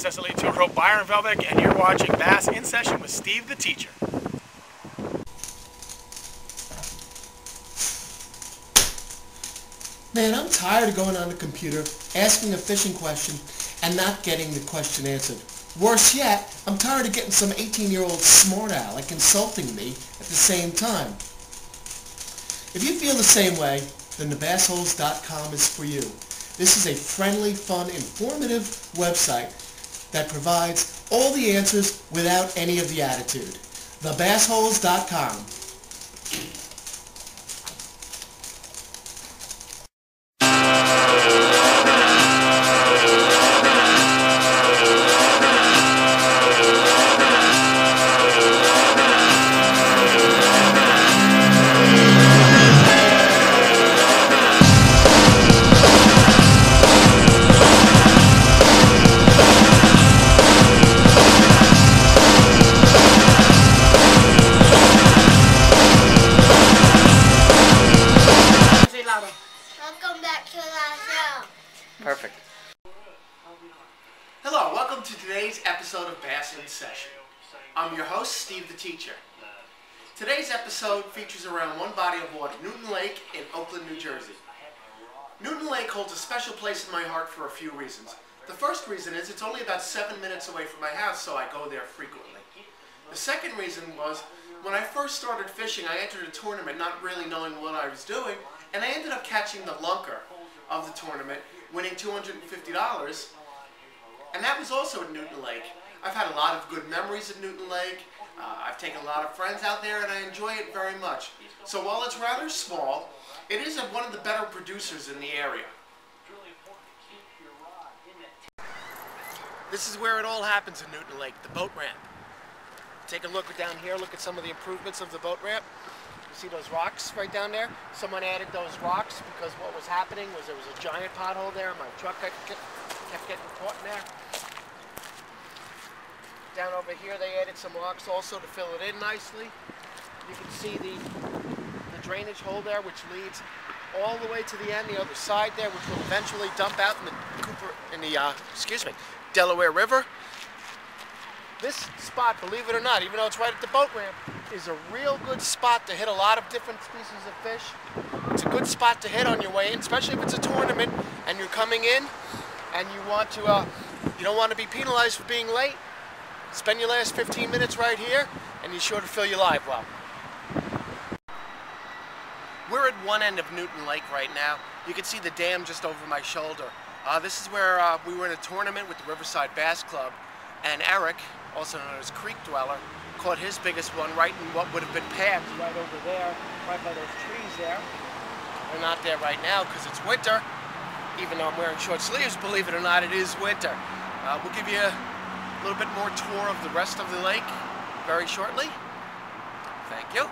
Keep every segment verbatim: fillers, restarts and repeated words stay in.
Cecily Tuchel, Byron Velvick, and you're watching Bass in Session with Steve the Teacher. Man, I'm tired of going on the computer, asking a fishing question, and not getting the question answered. Worse yet, I'm tired of getting some eighteen-year-old smart aleck insulting me at the same time. If you feel the same way, then the bass holes dot com is for you. This is a friendly, fun, informative website that provides all the answers without any of the attitude. the bass holes dot com. Welcome back to the show. Perfect. Hello, welcome to today's episode of Bass in Session. I'm your host, Steve the Teacher. Today's episode features around one body of water, Newton Lake in Oakland, New Jersey. Newton Lake holds a special place in my heart for a few reasons. The first reason is it's only about seven minutes away from my house, so I go there frequently. The second reason was, when I first started fishing, I entered a tournament not really knowing what I was doing, and I ended up catching the lunker of the tournament, winning two hundred fifty dollars, and that was also at Newton Lake. I've had a lot of good memories at Newton Lake. Uh, I've taken a lot of friends out there, and I enjoy it very much. So while it's rather small, it is one of the better producers in the area. This is where it all happens in Newton Lake, the boat ramp. Take a look down here, look at some of the improvements of the boat ramp. You see those rocks right down there? Someone added those rocks because what was happening was there was a giant pothole there. My truck kept getting caught in there. Down over here they added some rocks also to fill it in nicely. You can see the, the drainage hole there, which leads all the way to the end, the other side there, which will eventually dump out in the Cooper, in the, uh, excuse me, Delaware River. This spot, believe it or not, even though it's right at the boat ramp, is a real good spot to hit a lot of different species of fish. It's a good spot to hit on your way in, especially if it's a tournament and you're coming in and you want to, uh, you don't want to be penalized for being late. Spend your last fifteen minutes right here and you're sure to fill your live well. We're at one end of Newton Lake right now. You can see the dam just over my shoulder. Uh, this is where uh, we were in a tournament with the Riverside Bass Club, and Eric, also known as Creek Dweller, caught his biggest one right in what would have been paths right over there, right by those trees there. We're not there right now because it's winter. Even though I'm wearing short sleeves, believe it or not, it is winter. Uh, we'll give you a little bit more tour of the rest of the lake very shortly. Thank you.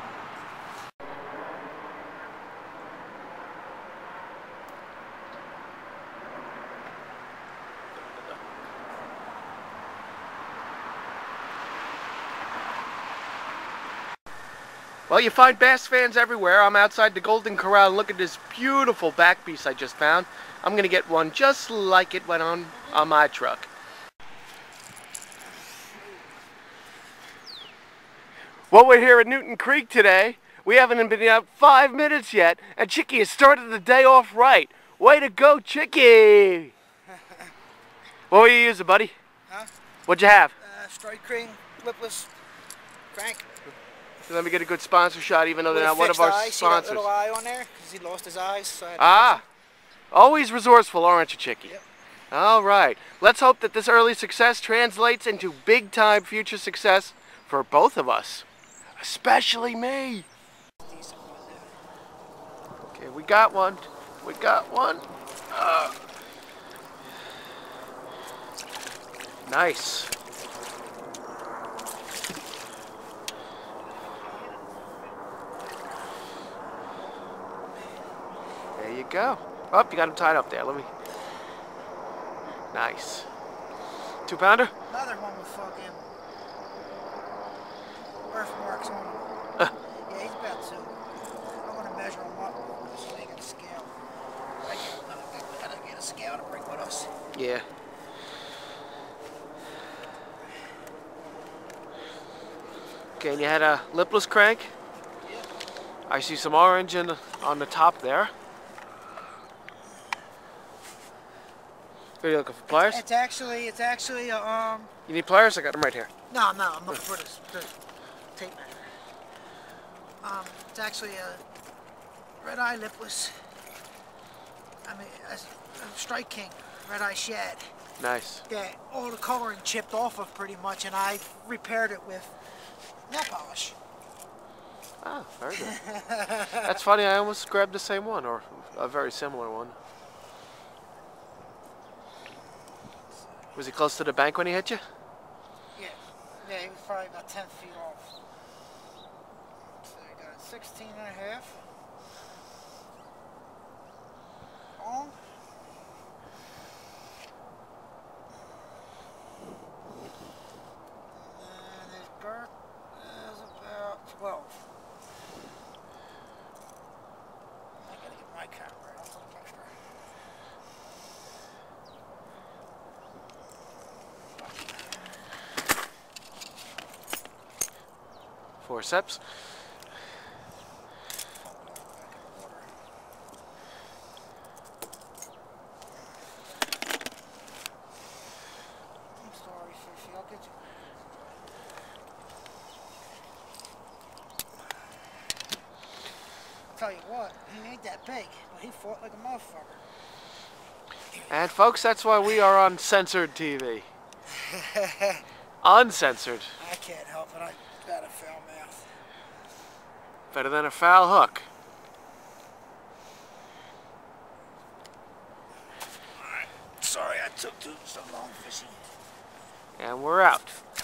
Well, you find bass fans everywhere. I'm outside the Golden Corral. Look at this beautiful back piece I just found. I'm going to get one just like it went on on my truck. Well, we're here at Newton Creek today. We haven't been out five minutes yet, and Chicky has started the day off right. Way to go, Chicky! What were you using, buddy? Huh? What'd you have? Uh, Strike Ring, Flipless, Crank. Let me get a good sponsor shot, even though they're not one of our eye. sponsors. See that little eye on there? Because he lost his eyes. So I had to Ah, always resourceful, aren't you, Chicky? Yep. All right. Let's hope that this early success translates into big-time future success for both of us, especially me. Okay, we got one. We got one. Uh, nice. There you go. Oh, you got him tied up there. Let me. Nice. Two pounder? Another one with fucking birthmarks on him. Uh. Yeah, he's about two. I'm gonna measure him up so they can scale. I gotta get a scale to bring with us. Yeah. Okay, and you had a lipless crank? I see some orange in, on the top there. Are you looking for pliers? It's actually, it's actually, uh, um... You need pliers? I got them right here. No, no, I'm looking for this, this tape measure. Um, it's actually a red eye lipless. I mean, a, a Strike King, red eye shad. Nice. Yeah, all the coloring chipped off of pretty much, and I repaired it with nail polish. Oh, very good. That's funny, I almost grabbed the same one, or a very similar one. Was he close to the bank when he hit you? Yeah, yeah, he was probably about ten feet off. So I got sixteen and a half. Long. And his girth is about twelve. I gotta get my camera out for the picture. Forceps. I'm sorry, Fifi. I'll get you. Tell you what, he ain't that big, but he fought like a motherfucker. And folks, that's why we are on Censored T V. Uncensored. I can't help it. I got a foul mouth. Better than a foul hook. Alright. Sorry I took too so long fishing. And we're out.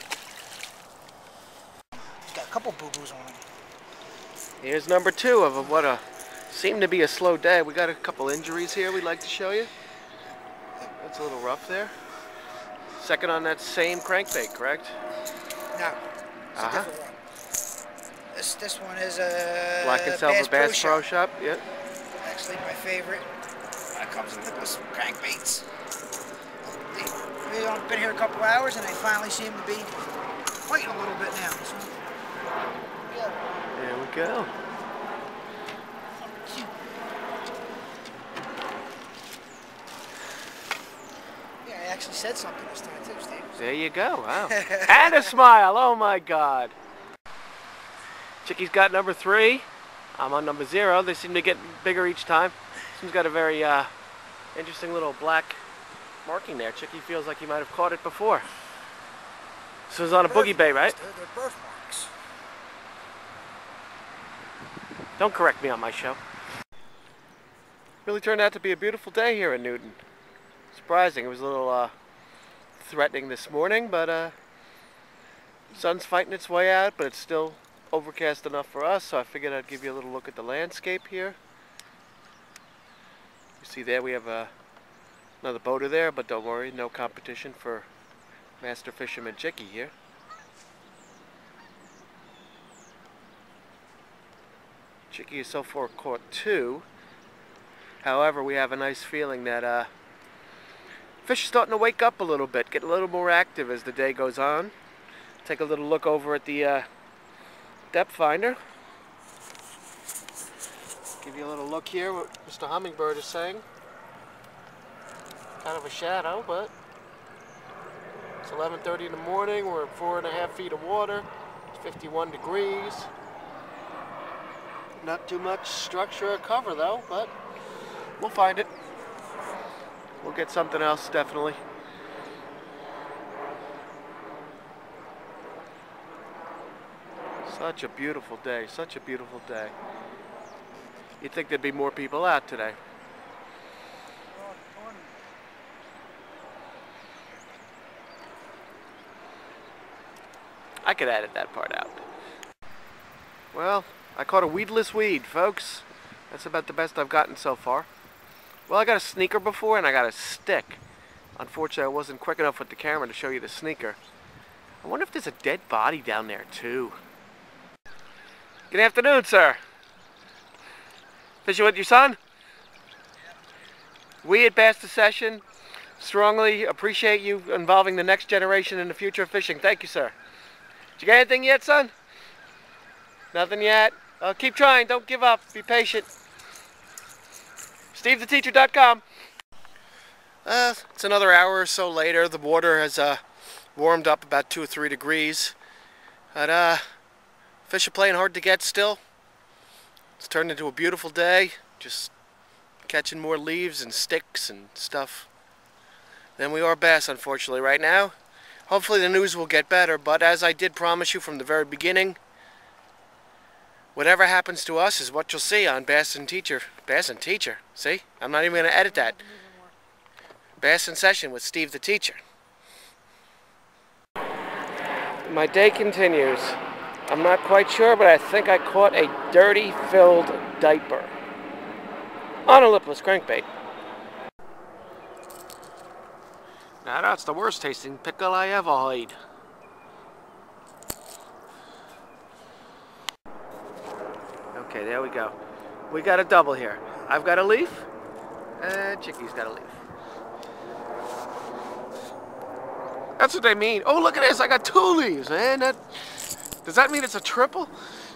He's got a couple boo-boos on him. Here's number two of what a seemed to be a slow day. We got a couple injuries here we'd like to show you. That's a little rough there. Second on that same crankbait, correct? No, it's Uh-huh. a different one. This this one is a Black and Silver Bass, Bass Pro Pro Shop. Shop. Yep. Actually, my favorite. That comes with lipless crankbaits. They, they've only been here a couple hours, and they finally seem to be fighting a little bit now. So, yeah. There we go. Cute. Yeah, I actually said something this time too, Steve. There you go. Wow. And a smile. Oh my God. Chicky's got number three. I'm on number zero. They seem to get bigger each time. This one's got a very uh, interesting little black marking there. Chicky feels like he might have caught it before. This was on a boogie bait, right? They're, they're birthmarks. Don't correct me on my show. Really turned out to be a beautiful day here in Newton. Surprising. It was a little uh, threatening this morning, but uh, sun's fighting its way out, but it's still overcast enough for us, so I figured I'd give you a little look at the landscape here. You see there we have uh, another boater there, but don't worry, no competition for Master Fisherman Chicky here. Chicky has so far caught two. However, we have a nice feeling that uh, fish are starting to wake up a little bit, get a little more active as the day goes on. Take a little look over at the uh, depth finder. Give you a little look here what Mister Hummingbird is saying. Kind of a shadow, but it's eleven thirty in the morning. We're at four and a half feet of water. It's fifty-one degrees. Not too much structure or cover though, but we'll find it. We'll get something else definitely. Such a beautiful day, such a beautiful day. You'd think there'd be more people out today. I could edit that part out. Well, I caught a weedless weed, folks. That's about the best I've gotten so far. Well, I got a sneaker before and I got a stick. Unfortunately, I wasn't quick enough with the camera to show you the sneaker. I wonder if there's a dead body down there too. Good afternoon, sir. Fishing with your son? We at Bass Session strongly appreciate you involving the next generation in the future of fishing. Thank you, sir. Did you get anything yet, son? Nothing yet. Uh, keep trying. Don't give up. Be patient. Steve the Teacher dot com. Uh, it's another hour or so later. The water has uh, warmed up about two or three degrees. But uh, fish are playing hard to get still. It's turned into a beautiful day. Just catching more leaves and sticks and stuff than we are bass, unfortunately, right now. Hopefully the news will get better, but as I did promise you from the very beginning, whatever happens to us is what you'll see on Bass and Teacher. Bass and Teacher. See? I'm not even going to edit that. Bass in Session with Steve the Teacher. My day continues. I'm not quite sure, but I think I caught a dirty filled diaper on a lipless crankbait. Now that's the worst tasting pickle I ever had. Okay, there we go. We got a double here. I've got a leaf, and Chickie's got a leaf. That's what they mean. Oh, look at this. I got two leaves, man. That, does that mean it's a triple?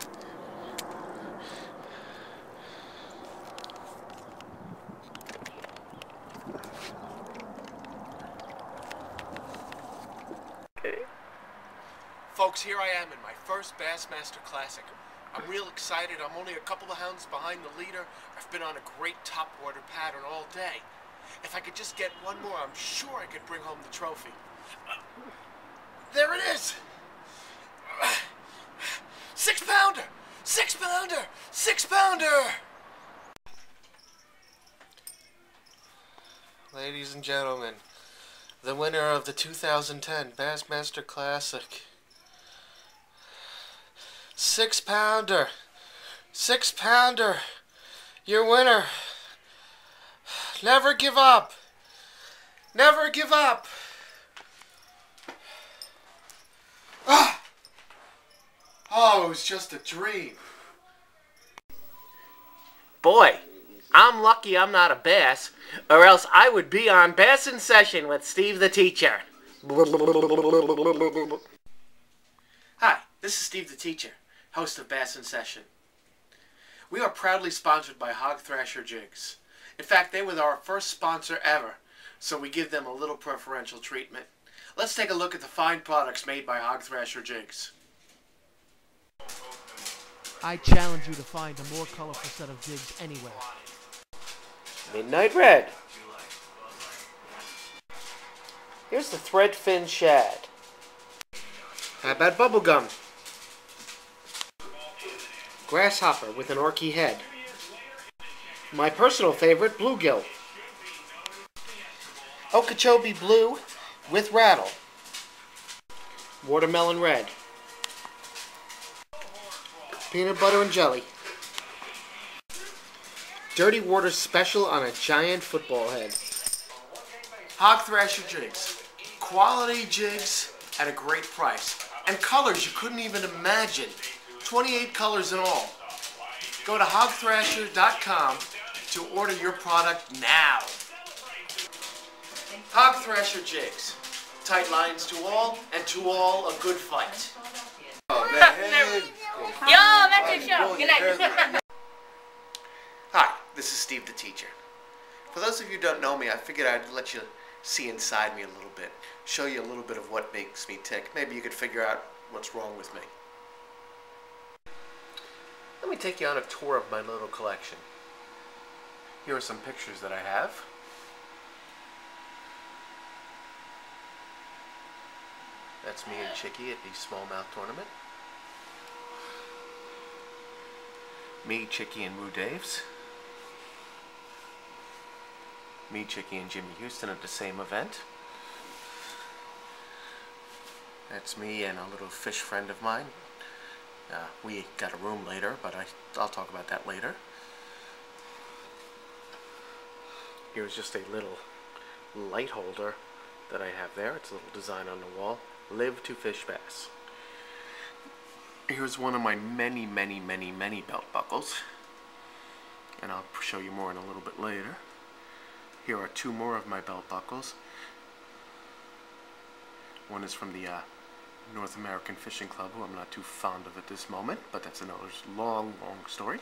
Okay. Folks, here I am in my first Bassmaster Classic. I'm real excited. I'm only a couple of hounds behind the leader. I've been on a great topwater pattern all day. If I could just get one more, I'm sure I could bring home the trophy. There it is! Six pounder! Six pounder! Six pounder! Ladies and gentlemen, the winner of the two thousand ten Bassmaster Classic. Six pounder! Six pounder! Your winner! Never give up! Never give up! Ah! Oh, it was just a dream. Boy, I'm lucky I'm not a bass, or else I would be on Bass in Session with Steve the Teacher. Hi, this is Steve the Teacher, host of Bass in Session. We are proudly sponsored by Hog Thrasher Jigs. In fact, they were our first sponsor ever, so we give them a little preferential treatment. Let's take a look at the fine products made by Hog Thrasher Jigs. I challenge you to find a more colorful set of jigs anywhere. Midnight Red. Here's the thread fin shad. How about bubblegum? Grasshopper with an orky head. My personal favorite, bluegill. Okeechobee blue with rattle. Watermelon red. Peanut butter and jelly. Dirty water special on a giant football head. Hog Thrasher Jigs. Quality jigs at a great price. And colors you couldn't even imagine. twenty-eight colors in all. Go to hog thrasher dot com to order your product now. Hog Thrasher Jigs. Tight lines to all, and to all a good fight. Yo, that's your show. Good night. Hi, this is Steve the Teacher. For those of you who don't know me, I figured I'd let you see inside me a little bit, show you a little bit of what makes me tick. Maybe you could figure out what's wrong with me. Let me take you on a tour of my little collection. Here are some pictures that I have. That's me and Chickie at the smallmouth tournament. Me, Chickie, and Woo Daves. Me, Chickie, and Jimmy Houston at the same event. That's me and a little fish friend of mine. Uh, we got a room later, but I, I'll talk about that later. Here's just a little light holder that I have there. It's a little design on the wall. Live to fish bass. Here's one of my many, many, many, many belt buckles. And I'll show you more in a little bit later. Here are two more of my belt buckles. One is from the uh, North American Fishing Club, who I'm not too fond of at this moment, but that's another long, long story.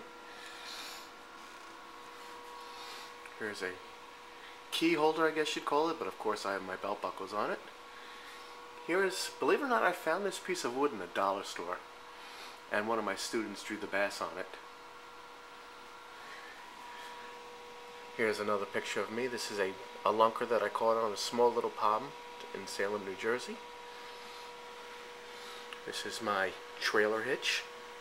Here's a key holder, I guess you'd call it, but of course I have my belt buckles on it. Here is, believe it or not, I found this piece of wood in a dollar store, and one of my students drew the bass on it. Here's another picture of me. This is a, a lunker that I caught on a small little pond in Salem, New Jersey. This is my trailer hitch.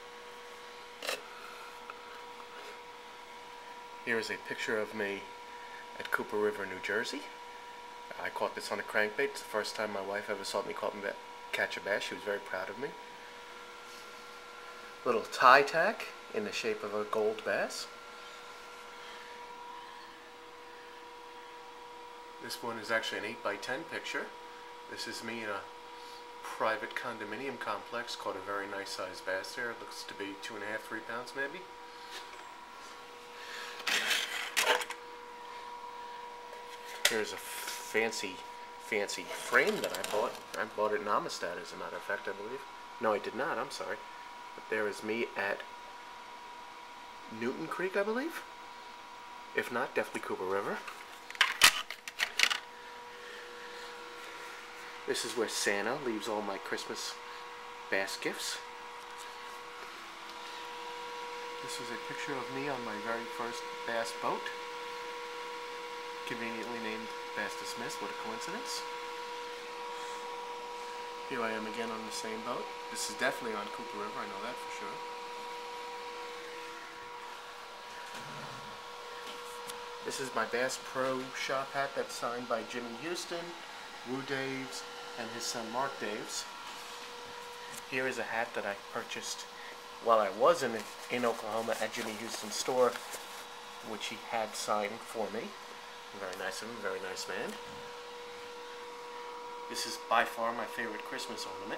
Here is a picture of me at Cooper River, New Jersey. I caught this on a crankbait. It's the first time my wife ever saw me caught me catch a bass. She was very proud of me. Little tie tack in the shape of a gold bass. This one is actually an eight by ten picture. This is me in a private condominium complex. Caught a very nice sized bass there. It looks to be two and a half, three pounds maybe. Here's a fancy, fancy frame that I bought. I bought it in Amistad, as a matter of fact, I believe. No, I did not. I'm sorry. But there is me at Newton Creek, I believe. If not, definitely Cooper River. This is where Santa leaves all my Christmas bass gifts. This is a picture of me on my very first bass boat. Conveniently named Bass Dismissed. What a coincidence. Here I am again on the same boat. This is definitely on Cooper River, I know that for sure. This is my Bass Pro Shop hat that's signed by Jimmy Houston, Woo Daves, and his son Mark Daves. Here is a hat that I purchased while I was in, in Oklahoma at Jimmy Houston's store, which he had signed for me. Very nice of him, very nice man. This is by far my favorite Christmas ornament.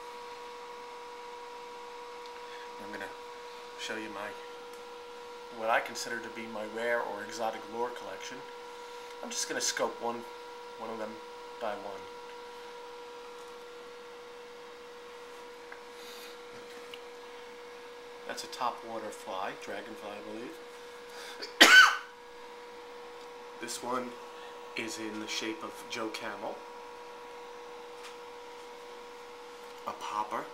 I'm going to show you my, what I consider to be my rare or exotic lure collection. I'm just going to scope one, one of them by one. That's a topwater fly, dragonfly I believe. This one is in the shape of Joe Camel. A popper.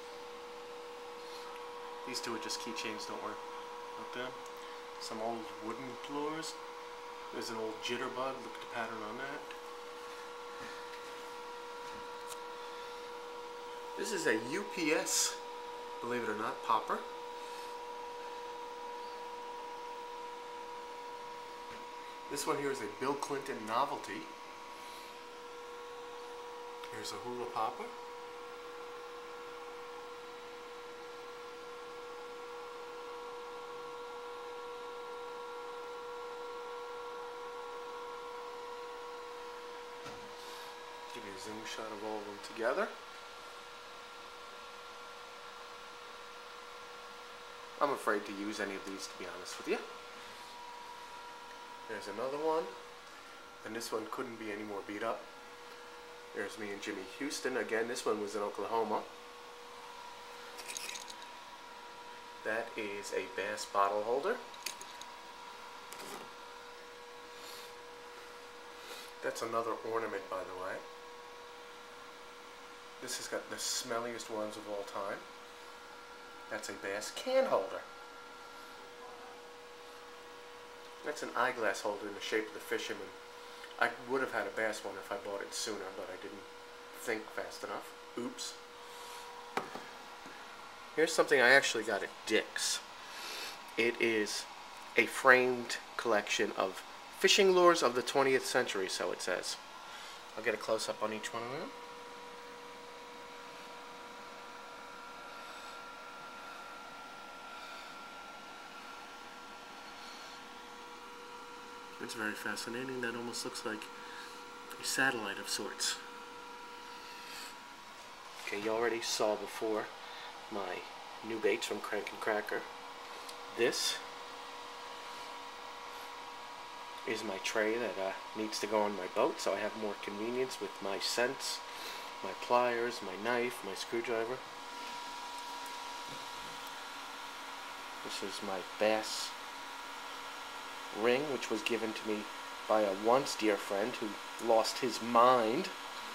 These two are just keychains, don't worry about them. Some old wooden lures. There's an old jitterbug, look at the pattern on that. This is a U P S, believe it or not, popper. This one here is a Bill Clinton novelty. Here's a hula popper. Give you a zoom shot of all of them together. I'm afraid to use any of these, to be honest with you. There's another one, and this one couldn't be any more beat up. There's me and Jimmy Houston. Again, this one was in Oklahoma. That is a bass bottle holder. That's another ornament, by the way. This has got the smelliest ones of all time. That's a bass can holder. That's an eyeglass holder in the shape of the fisherman. I would have had a bass one if I bought it sooner, but I didn't think fast enough. Oops. Here's something I actually got at Dick's. It is a framed collection of fishing lures of the twentieth century, so it says. I'll get a close-up on each one of them. It's very fascinating. That almost looks like a satellite of sorts. Okay, you already saw before my new baits from Crank and Cracker. This is my tray that uh, needs to go on my boat, so I have more convenience with my scents my pliers, my knife, my screwdriver. This is my bass ring, which was given to me by a once dear friend who lost his mind.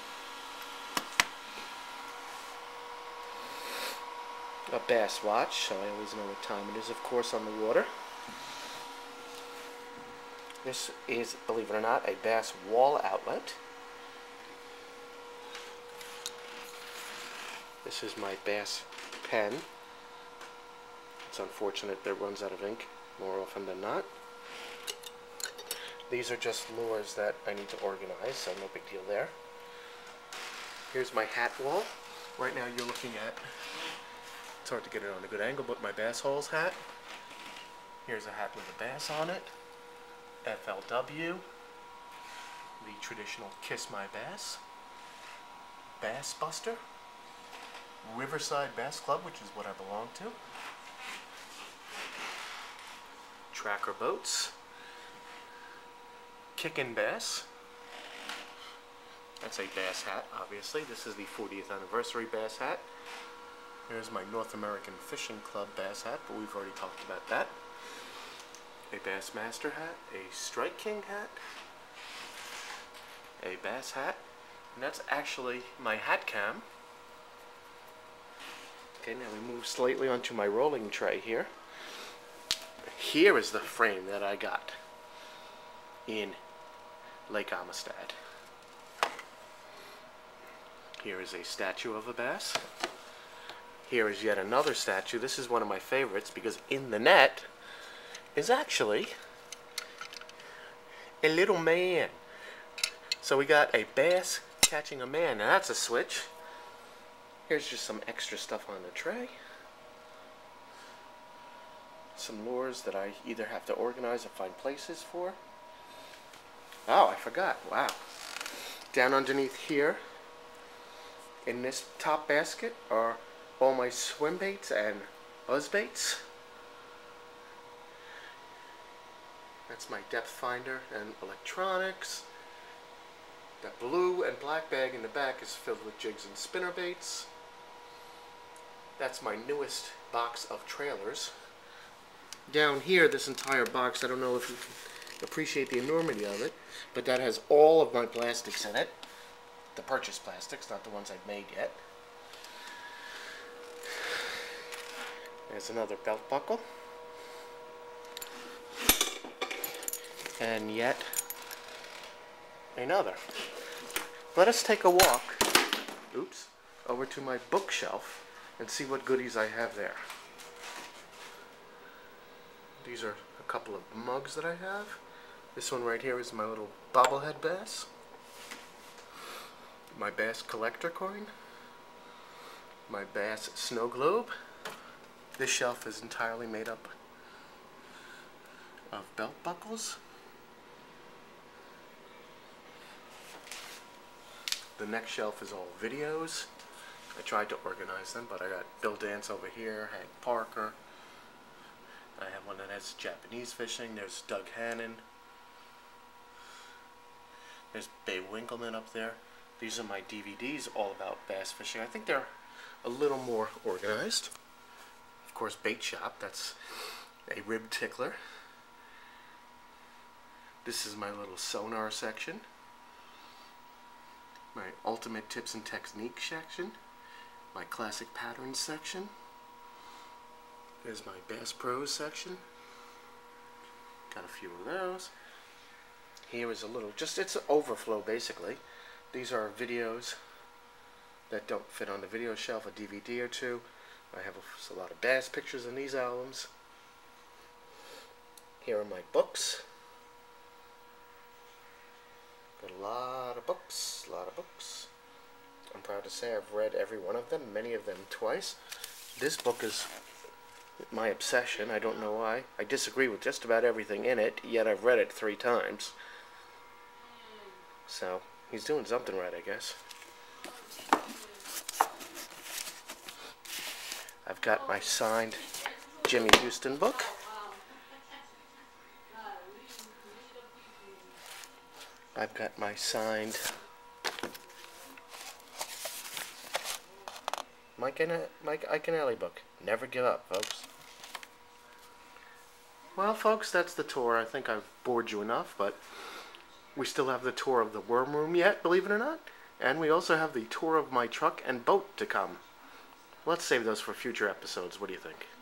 A bass watch, so I always know what time it is, of course, on the water. This is, believe it or not, a bass wall outlet. This is my bass pen. It's unfortunate that it runs out of ink more often than not. These are just lures that I need to organize, so no big deal there. Here's my hat wall. Right now you're looking at, it's hard to get it on a good angle, but my Bass Holes hat. Here's a hat with a bass on it. F L W. The traditional Kiss My Bass. Bass Buster. Riverside Bass Club, which is what I belong to. Tracker Boats. Kickin' Bass. That's a bass hat, obviously. This is the fortieth anniversary bass hat. Here's my North American Fishing Club bass hat, but we've already talked about that. A Bassmaster hat, a Strike King hat, a bass hat, and that's actually my hat cam. Okay, now we move slightly onto my rolling tray here. Here is the frame that I got in Lake Amistad. Here is a statue of a bass. Here is yet another statue. This is one of my favorites because in the net is actually a little man. So we got a bass catching a man. Now that's a switch. Here's just some extra stuff on the tray. Some lures that I either have to organize or find places for. Oh, I forgot. Wow. Down underneath here, in this top basket, are all my swim baits and buzz baits. That's my depth finder and electronics. The blue and black bag in the back is filled with jigs and spinner baits. That's my newest box of trailers. Down here, this entire box, I don't know if you can appreciate the enormity of it, but that has all of my plastics in it. The purchased plastics, not the ones I've made yet. There's another belt buckle. And yet another. Let us take a walk, oops, over to my bookshelf and see what goodies I have there. These are a couple of mugs that I have. This one right here is my little bobblehead bass. My bass collector coin. My bass snow globe. This shelf is entirely made up of belt buckles. The next shelf is all videos. I tried to organize them, but I got Bill Dance over here, Hank Parker. I have one that has Japanese fishing. There's Doug Hannon. There's Bay Winkleman up there. These are my D V Ds all about bass fishing. I think they're a little more organized. Of course, Bait Shop. That's a rib tickler. This is my little sonar section. My ultimate tips and technique section. My classic patterns section. There's my Bass Pros section. Got a few of those. Here is a little, just it's an overflow basically. These are videos that don't fit on the video shelf, a D V D or two. I have a, a lot of bass pictures in these albums. Here are my books. Got a lot of books, a lot of books. I'm proud to say I've read every one of them, many of them twice. This book is my obsession. I don't know why. I disagree with just about everything in it, yet I've read it three times. So, he's doing something right, I guess. I've got my signed Jimmy Houston book. I've got my signed Mike and Mike Iaconelli book. Never give up, folks. Well, folks, that's the tour. I think I've bored you enough, but we still have the tour of the worm room yet, believe it or not. And we also have the tour of my truck and boat to come. Let's save those for future episodes. What do you think?